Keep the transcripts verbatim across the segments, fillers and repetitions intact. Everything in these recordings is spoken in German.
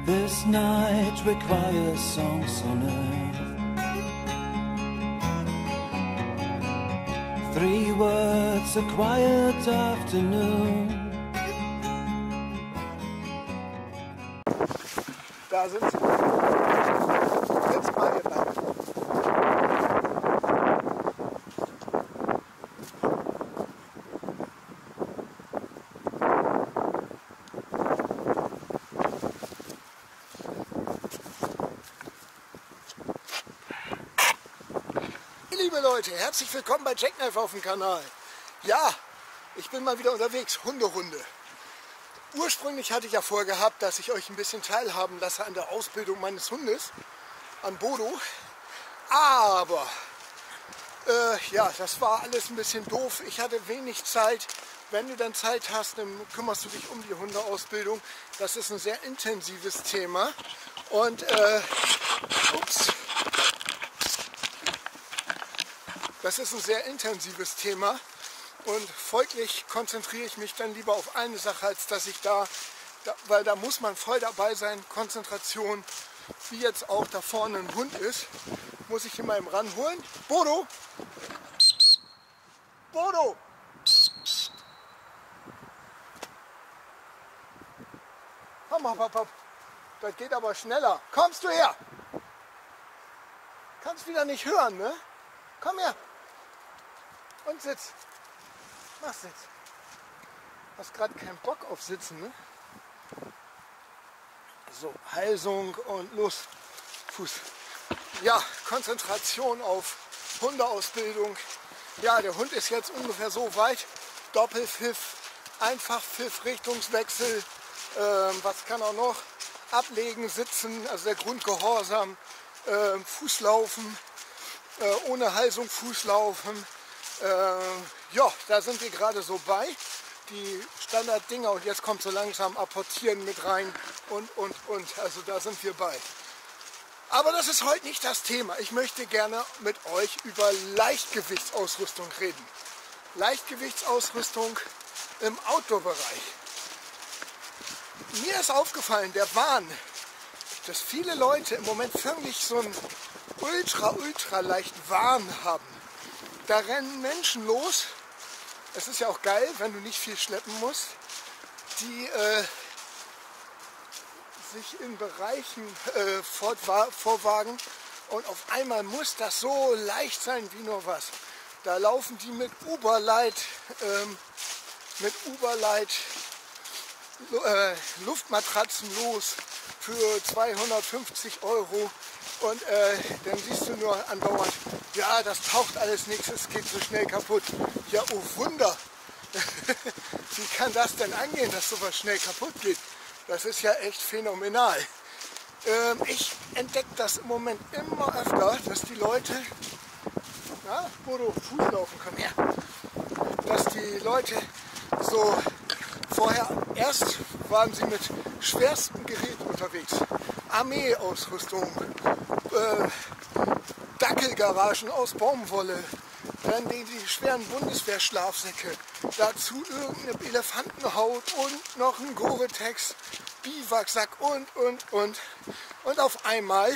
This night requires songs on earth. Three words, a quiet afternoon. Da sind sie. Jetzt mal hier lang. Liebe Leute, herzlich willkommen bei Jackknife auf dem Kanal. Ja, ich bin mal wieder unterwegs, Hunderunde. Ursprünglich hatte ich ja vorgehabt, dass ich euch ein bisschen teilhaben lasse an der Ausbildung meines Hundes, an Bodo. Aber, äh, ja, das war alles ein bisschen doof. Ich hatte wenig Zeit. Wenn du dann Zeit hast, dann kümmerst du dich um die Hundeausbildung. Das ist ein sehr intensives Thema. Und, äh, ups. Das ist ein sehr intensives Thema. Und folglich konzentriere ich mich dann lieber auf eine Sache, als dass ich da, da, weil da muss man voll dabei sein, Konzentration, wie jetzt auch da vorne ein Hund ist, muss ich ihn mal eben ranholen. Bodo! Bodo! Komm mal, hopp, hopp. Das geht aber schneller. Kommst du her? Kannst wieder nicht hören, ne? Komm her. Und sitz. Mach Sitz. Hast gerade keinen Bock auf Sitzen, ne? So, Halsung und los. Fuß. Ja, Konzentration auf Hundeausbildung. Ja, der Hund ist jetzt ungefähr so weit. Doppelpfiff, Einfachpfiff, Richtungswechsel. Ähm, was kann er noch? Ablegen, sitzen, also der Grundgehorsam. Ähm, Fußlaufen, äh, ohne Halsung Fußlaufen. Äh, ja, da sind wir gerade so bei. Die Standarddinger und jetzt kommt so langsam Apportieren mit rein und, und, und. Also da sind wir bei. Aber das ist heute nicht das Thema. Ich möchte gerne mit euch über Leichtgewichtsausrüstung reden. Leichtgewichtsausrüstung im Outdoor-Bereich. Mir ist aufgefallen, der Wahn, dass viele Leute im Moment förmlich so einen ultra, ultra leichten Wahn haben. Da rennen Menschen los. Es ist ja auch geil, wenn du nicht viel schleppen musst, die äh, sich in Bereichen äh, vorwagen und auf einmal muss das so leicht sein wie nur was. Da laufen die mit Uberlight, ähm, mit Uberlight äh, Luftmatratzen los für zweihundertfünfzig Euro. Und äh, dann siehst du nur andauernd, ja, das taucht alles nichts, es geht so schnell kaputt. Ja, oh Wunder! Wie kann das denn angehen, dass sowas schnell kaputt geht? Das ist ja echt phänomenal. Ähm, ich entdecke das im Moment immer öfter, dass die Leute, na, Bodo, Fußlaufen, komm her, dass die Leute so vorher, erst waren sie mit schwerstem Gerät unterwegs. Armeeausrüstung, äh, Dackelgaragen aus Baumwolle, dann die, die schweren Bundeswehrschlafsäcke, dazu irgendeine Elefantenhaut und noch ein Gore-Tex, Biwaksack und, und, und. Und auf einmal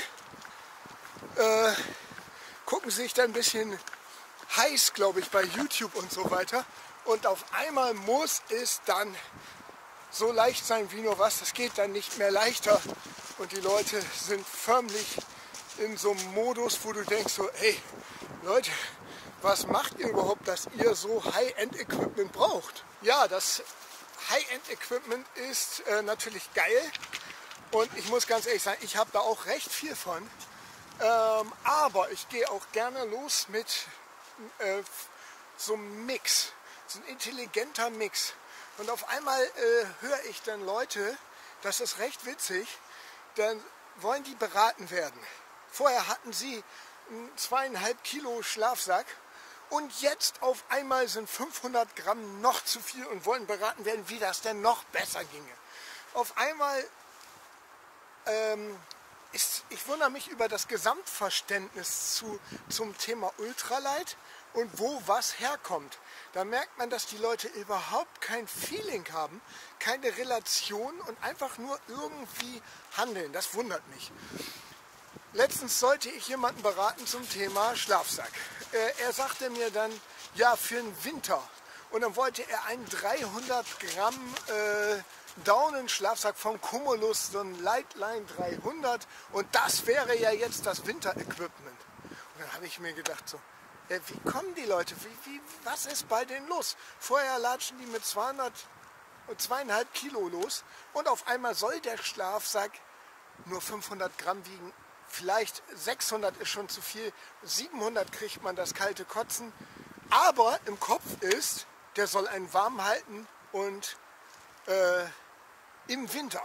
äh, gucken sie sich dann ein bisschen heiß, glaube ich, bei YouTube und so weiter. Und auf einmal muss es dann so leicht sein wie nur was. Das geht dann nicht mehr leichter. Und die Leute sind förmlich in so einem Modus, wo du denkst so, ey, Leute, was macht ihr überhaupt, dass ihr so High-End-Equipment braucht? Ja, das High-End-Equipment ist äh, natürlich geil. Und ich muss ganz ehrlich sagen, ich habe da auch recht viel von. Ähm, aber ich gehe auch gerne los mit äh, so einem Mix, so ein intelligenter Mix. Und auf einmal äh, höre ich dann Leute, das ist recht witzig, dann wollen die beraten werden. Vorher hatten sie einen zweieinhalb Kilo Schlafsack und jetzt auf einmal sind fünfhundert Gramm noch zu viel und wollen beraten werden, wie das denn noch besser ginge. Auf einmal ähm, ist, ich wundere mich über das Gesamtverständnis zu, zum Thema Ultralight und wo was herkommt. Da merkt man, dass die Leute überhaupt kein Feeling haben, keine Relation und einfach nur irgendwie handeln. Das wundert mich. Letztens sollte ich jemanden beraten zum Thema Schlafsack. Äh, er sagte mir dann, ja, für den Winter. Und dann wollte er einen dreihundert Gramm äh, Daunenschlafsack vom Cumulus, so ein Lightline dreihundert. Und das wäre ja jetzt das Winter-Equipment. Und dann habe ich mir gedacht, so, äh, wie kommen die Leute? Wie, wie, was ist bei denen los? Vorher latschen die mit zweihundert, zweieinhalb Kilo los. Und auf einmal soll der Schlafsack nur fünfhundert Gramm wiegen. Vielleicht sechshundert ist schon zu viel, siebenhundert kriegt man das kalte Kotzen. Aber im Kopf ist, der soll einen warm halten und äh, im Winter.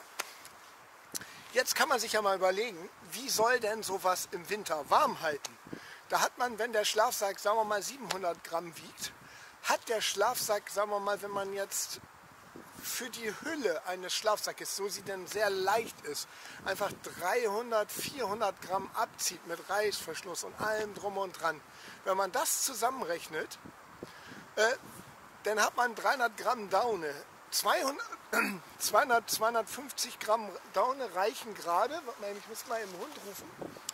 Jetzt kann man sich ja mal überlegen, wie soll denn sowas im Winter warm halten? Da hat man, wenn der Schlafsack, sagen wir mal, siebenhundert Gramm wiegt, hat der Schlafsack, sagen wir mal, wenn man jetzt für die Hülle eines Schlafsackes, so sie denn sehr leicht ist, einfach dreihundert, vierhundert Gramm abzieht mit Reißverschluss und allem drum und dran. Wenn man das zusammenrechnet, äh, dann hat man dreihundert Gramm Daune. zweihundert, zweihundert, zweihundertfünfzig Gramm Daune reichen gerade, ich muss mal im Hund rufen,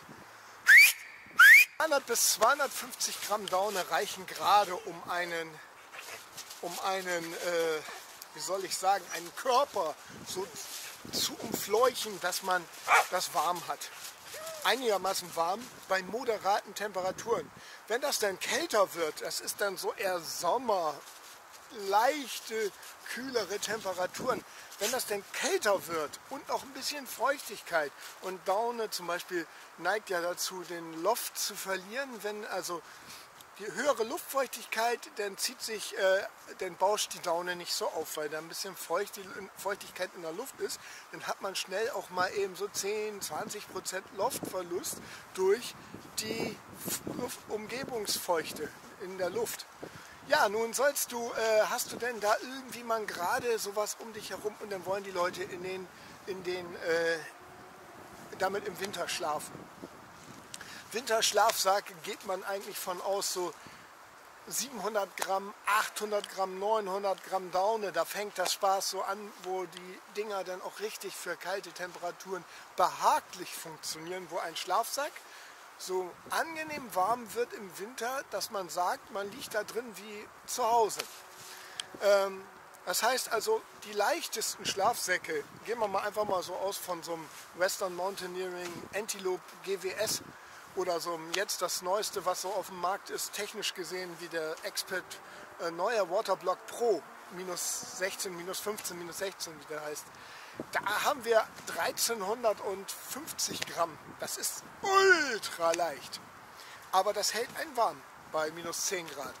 zweihundert bis zweihundertfünfzig Gramm Daune reichen gerade, um einen, um einen äh, wie soll ich sagen, einen Körper so zu umfleuchen, dass man das warm hat. Einigermaßen warm bei moderaten Temperaturen. Wenn das dann kälter wird, das ist dann so eher Sommer, leichte, kühlere Temperaturen. Wenn das dann kälter wird und noch ein bisschen Feuchtigkeit und Daune zum Beispiel neigt ja dazu, den Loft zu verlieren, wenn also die höhere Luftfeuchtigkeit, dann zieht sich, äh, dann bauscht die Daune nicht so auf, weil da ein bisschen Feucht, Feuchtigkeit in der Luft ist. Dann hat man schnell auch mal eben so zehn, zwanzig Prozent Luftverlust durch die Luft Umgebungsfeuchte in der Luft. Ja, nun sollst du, äh, hast du denn da irgendwie mal gerade sowas um dich herum und dann wollen die Leute in den, in den, äh, damit im Winter schlafen. Winterschlafsack geht man eigentlich von aus, so siebenhundert Gramm, achthundert Gramm, neunhundert Gramm Daune. Da fängt das Spaß so an, wo die Dinger dann auch richtig für kalte Temperaturen behaglich funktionieren, wo ein Schlafsack so angenehm warm wird im Winter, dass man sagt, man liegt da drin wie zu Hause. Ähm, das heißt also, die leichtesten Schlafsäcke, gehen wir mal einfach mal so aus von so einem Western Mountaineering Antelope G W S, oder so jetzt das Neueste, was so auf dem Markt ist, technisch gesehen, wie der Expert äh, neuer Waterblock Pro, minus sechzehn, minus fünfzehn, minus sechzehn, wie der heißt. Da haben wir dreizehnhundertfünfzig Gramm. Das ist ultra leicht. Aber das hält einen warm bei minus zehn Grad.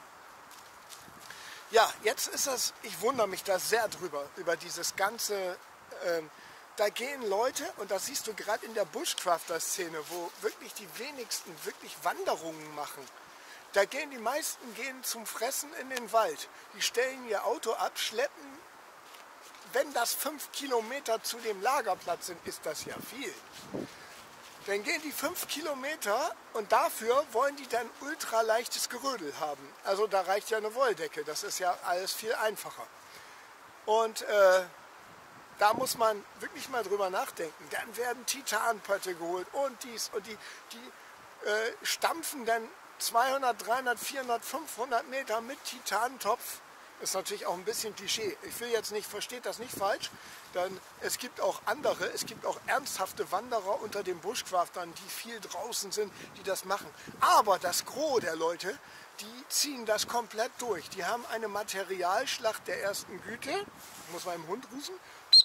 Ja, jetzt ist das, ich wundere mich da sehr drüber, über dieses ganze... Ähm, Da gehen Leute, und das siehst du gerade in der Bushcrafter-Szene, wo wirklich die wenigsten wirklich Wanderungen machen. Da gehen die meisten gehen zum Fressen in den Wald. Die stellen ihr Auto ab, schleppen, wenn das fünf Kilometer zu dem Lagerplatz sind, ist das ja viel. Dann gehen die fünf Kilometer und dafür wollen die dann ultraleichtes Gerödel haben. Also da reicht ja eine Wolldecke, das ist ja alles viel einfacher. Und äh, da muss man wirklich mal drüber nachdenken. Dann werden Titanpötte geholt und dies und die, die äh, stampfen dann zweihundert, dreihundert, vierhundert, fünfhundert Meter mit Titantopf. Ist natürlich auch ein bisschen Klischee. Ich will jetzt nicht, versteht das nicht falsch, denn es gibt auch andere, es gibt auch ernsthafte Wanderer unter den Bushcraftern, die viel draußen sind, die das machen. Aber das Gros der Leute, die ziehen das komplett durch. Die haben eine Materialschlacht der ersten Güte. Ich muss meinem Hund rufen.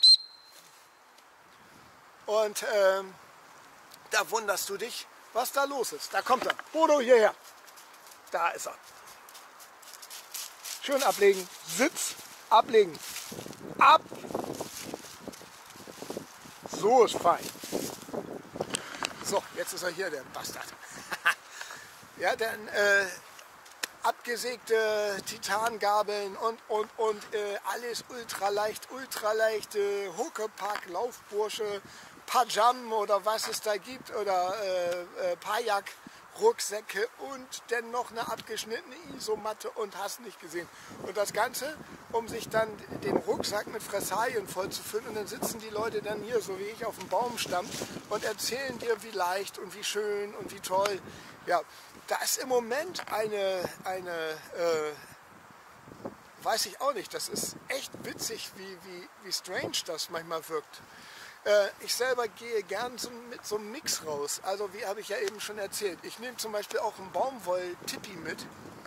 Und ähm, da wunderst du dich, was da los ist. Da kommt er. Bodo, hierher. Da ist er. Schön ablegen. Sitz. Ablegen. Ab. So ist fein. So, jetzt ist er hier, der Bastard. Ja, dann äh, abgesägte Titangabeln und, und, und äh, alles ultraleicht, ultraleicht, äh, Huckepack, Laufbursche, Pajam oder was es da gibt oder äh, äh, Pajak. Rucksäcke und dann noch eine abgeschnittene Isomatte und hast nicht gesehen. Und das Ganze, um sich dann den Rucksack mit Fressalien vollzufüllen. Und dann sitzen die Leute dann hier, so wie ich, auf dem Baumstamm und erzählen dir, wie leicht und wie schön und wie toll. Ja, da ist im Moment eine, eine äh, weiß ich auch nicht, das ist echt witzig, wie, wie, wie strange das manchmal wirkt. Ich selber gehe gern so mit so einem Mix raus. Also wie habe ich ja eben schon erzählt. Ich nehme zum Beispiel auch einen Baumwoll-Tippi mit.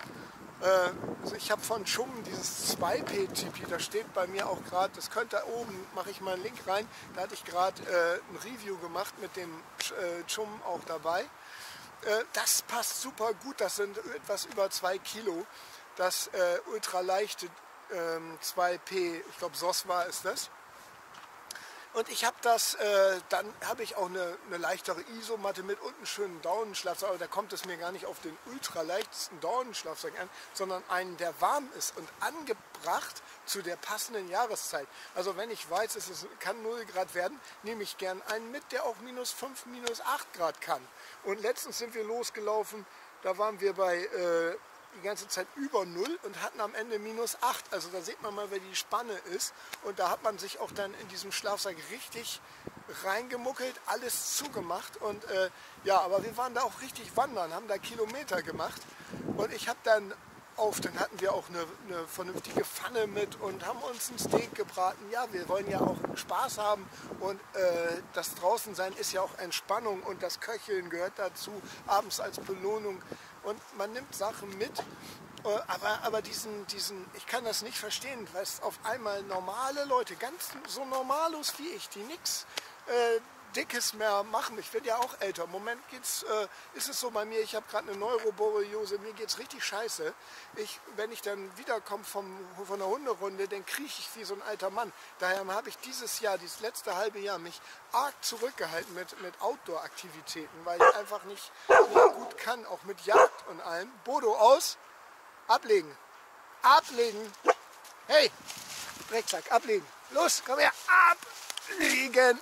Also ich habe von Chum dieses zwei P Tippi, das steht bei mir auch gerade, das könnte da oben, mache ich mal einen Link rein. Da hatte ich gerade äh, ein Review gemacht mit dem äh, Chum auch dabei. Äh, das passt super gut, das sind etwas über zwei Kilo. Das äh, ultraleichte äh, zwei P, ich glaube S O S war ist das. Und ich habe das, äh, dann habe ich auch eine, eine leichtere Isomatte mit und einen schönen Daunenschlafsack. Aber da kommt es mir gar nicht auf den ultraleichtesten Daunenschlafsack an, sondern einen, der warm ist und angebracht zu der passenden Jahreszeit. Also wenn ich weiß, es ist, kann null Grad werden, nehme ich gern einen mit, der auch minus fünf, minus acht Grad kann. Und letztens sind wir losgelaufen, da waren wir bei äh, die ganze Zeit über null und hatten am Ende minus acht. Also da sieht man mal, wer die Spanne ist. Und da hat man sich auch dann in diesem Schlafsack richtig reingemuckelt, alles zugemacht. Und äh, ja, aber wir waren da auch richtig wandern, haben da Kilometer gemacht. Und ich habe dann auf, dann hatten wir auch eine, eine vernünftige Pfanne mit und haben uns ein Steak gebraten. Ja, wir wollen ja auch Spaß haben und äh, das Draußensein ist ja auch Entspannung und das Köcheln gehört dazu, abends als Belohnung. Und man nimmt Sachen mit, aber, aber diesen, diesen, ich kann das nicht verstehen, weil es auf einmal normale Leute, ganz so normalos wie ich, die nichts äh, Dickes mehr machen. Ich bin ja auch älter. Im Moment geht's, äh, ist es so bei mir, ich habe gerade eine Neuroborreliose, mir geht es richtig scheiße. Ich, wenn ich dann wiederkomme vom, von der Hunderunde, dann krieche ich wie so ein alter Mann. Daher habe ich dieses Jahr, dieses letzte halbe Jahr, mich arg zurückgehalten mit, mit Outdoor-Aktivitäten, weil ich einfach nicht, nicht gut kann, auch mit Jagd und allem. Bodo aus, ablegen, ablegen, hey, Drecksack, ablegen, los, komm her, ablegen.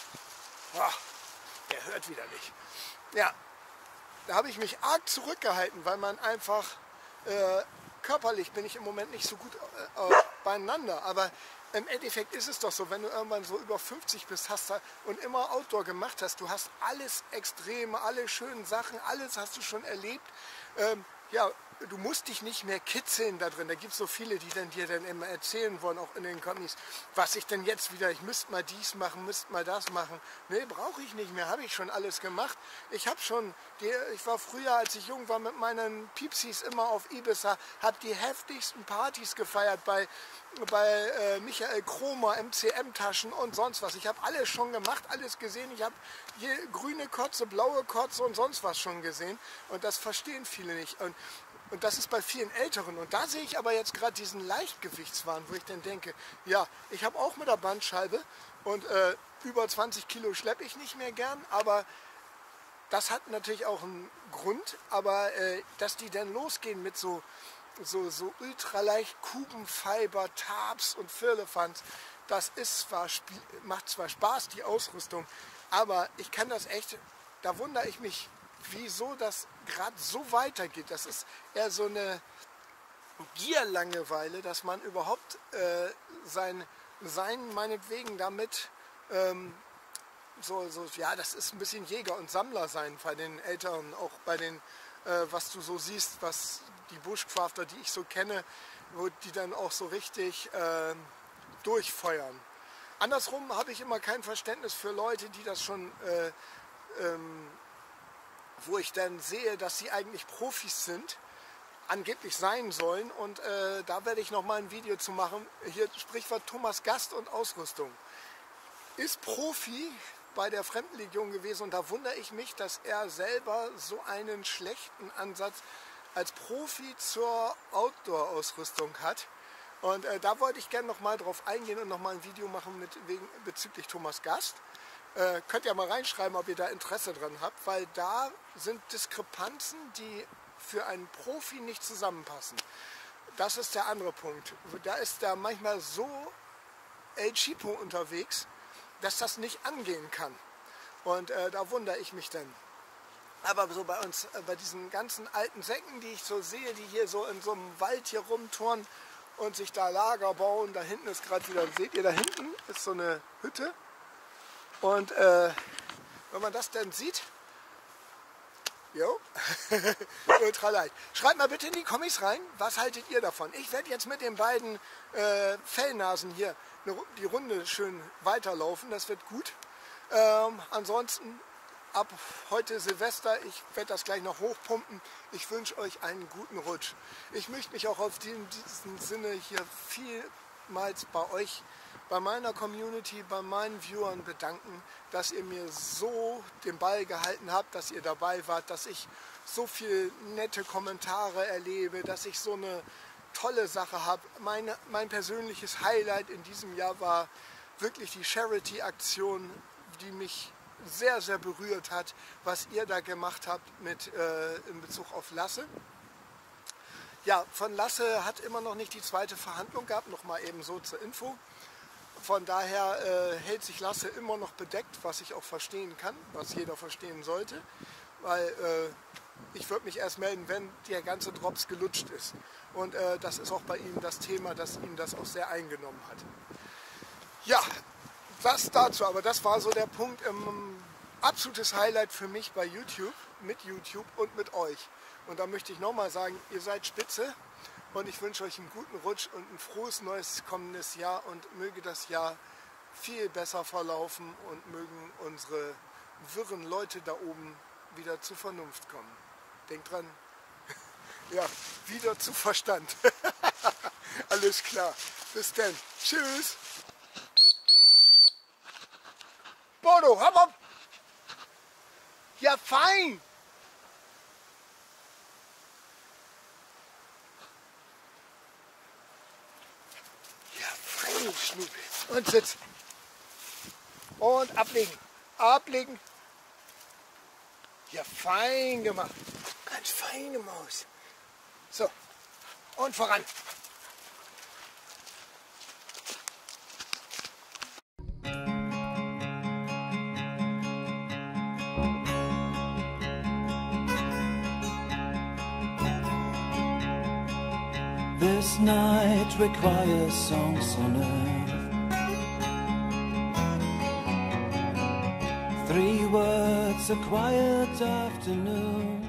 Oh, der hört wieder nicht. Ja, da habe ich mich arg zurückgehalten, weil man einfach äh, körperlich bin ich im Moment nicht so gut äh, beieinander. Aber im Endeffekt ist es doch so, wenn du irgendwann so über fünfzig bist hast und immer Outdoor gemacht hast, du hast alles Extreme, alle schönen Sachen, alles hast du schon erlebt. Ähm, ja, du musst dich nicht mehr kitzeln da drin. Da gibt es so viele, die dann dir dann immer erzählen wollen, auch in den Kommis, was ich denn jetzt wieder, ich müsste mal dies machen, müsste mal das machen. Nee, brauche ich nicht mehr, habe ich schon alles gemacht. Ich habe schon, die, ich war früher, als ich jung war, mit meinen Piepsis immer auf Ibiza, habe die heftigsten Partys gefeiert bei, bei äh, Michael Kromer, M C M-Taschen und sonst was. Ich habe alles schon gemacht, alles gesehen. Ich habe grüne Kotze, blaue Kotze und sonst was schon gesehen. Und das verstehen viele nicht. Und Und das ist bei vielen Älteren. Und da sehe ich aber jetzt gerade diesen Leichtgewichtswahn, wo ich dann denke, ja, ich habe auch mit der Bandscheibe und äh, über zwanzig Kilo schleppe ich nicht mehr gern, aber das hat natürlich auch einen Grund. Aber äh, dass die dann losgehen mit so, so, so ultraleicht Kubenfiber, Tabs und Firlefanz, das ist zwar, macht zwar Spaß, die Ausrüstung, aber ich kann das echt, da wundere ich mich, wieso das gerade so weitergeht. Das ist eher so eine Gierlangeweile, dass man überhaupt äh, sein Sein meinetwegen damit ähm, so, so, ja, das ist ein bisschen Jäger- und Sammler sein bei den Älteren, auch bei den, äh, was du so siehst, was die Bushcrafter, die ich so kenne, wo die dann auch so richtig äh, durchfeuern. Andersrum habe ich immer kein Verständnis für Leute, die das schon äh, ähm, wo ich dann sehe, dass sie eigentlich Profis sind, angeblich sein sollen. Und äh, da werde ich noch mal ein Video zu machen. Hier Sprichwort Thomas Gast und Ausrüstung. Ist Profi bei der Fremdenlegion gewesen und da wundere ich mich, dass er selber so einen schlechten Ansatz als Profi zur Outdoor-Ausrüstung hat. Und äh, da wollte ich gerne noch mal drauf eingehen und noch mal ein Video machen mit, wegen, bezüglich Thomas Gast. Äh, könnt ihr mal reinschreiben, ob ihr da Interesse dran habt, weil da sind Diskrepanzen, die für einen Profi nicht zusammenpassen. Das ist der andere Punkt. Da ist er manchmal so El Chipo unterwegs, dass das nicht angehen kann. Und äh, da wundere ich mich dann. Aber so bei uns, äh, bei diesen ganzen alten Säcken, die ich so sehe, die hier so in so einem Wald hier rumturnen und sich da Lager bauen, da hinten ist gerade wieder, seht ihr, da hinten ist so eine Hütte. Und äh, wenn man das dann sieht, jo, ultra leicht. Schreibt mal bitte in die Kommis rein, was haltet ihr davon? Ich werde jetzt mit den beiden äh, Fellnasen hier eine, die Runde schön weiterlaufen, das wird gut. Ähm, ansonsten ab heute Silvester, ich werde das gleich noch hochpumpen. Ich wünsche euch einen guten Rutsch. Ich möchte mich auch auf diesem Sinne hier vielmals bei euch, bei meiner Community, bei meinen Viewern bedanken, dass ihr mir so den Ball gehalten habt, dass ihr dabei wart, dass ich so viele nette Kommentare erlebe, dass ich so eine tolle Sache habe. Meine, mein persönliches Highlight in diesem Jahr war wirklich die Charity-Aktion, die mich sehr, sehr berührt hat, was ihr da gemacht habt mit, äh, in Bezug auf Lasse. Ja, von Lasse hat immer noch nicht die zweite Verhandlung gehabt, noch mal eben so zur Info. Von daher äh, hält sich Lasse immer noch bedeckt, was ich auch verstehen kann, was jeder verstehen sollte, weil äh, ich würde mich erst melden, wenn der ganze Drops gelutscht ist. Und äh, das ist auch bei ihm das Thema, dass ihn das auch sehr eingenommen hat. Ja, das dazu, aber das war so der Punkt, ähm, absolutes Highlight für mich bei YouTube, mit YouTube und mit euch. Und da möchte ich nochmal sagen, ihr seid spitze und ich wünsche euch einen guten Rutsch und ein frohes neues kommendes Jahr und möge das Jahr viel besser verlaufen und mögen unsere wirren Leute da oben wieder zur Vernunft kommen. Denkt dran, ja, wieder zu Verstand. Alles klar, bis dann. Tschüss. Bodo, hopp, hopp! Ja, fein! Ja, fein, Schnuppel. Und sitz. Und ablegen. Ablegen. Ja, fein gemacht. Ganz feine Maus. So. Und voran. This night requires songs on earth. Three words, a quiet afternoon.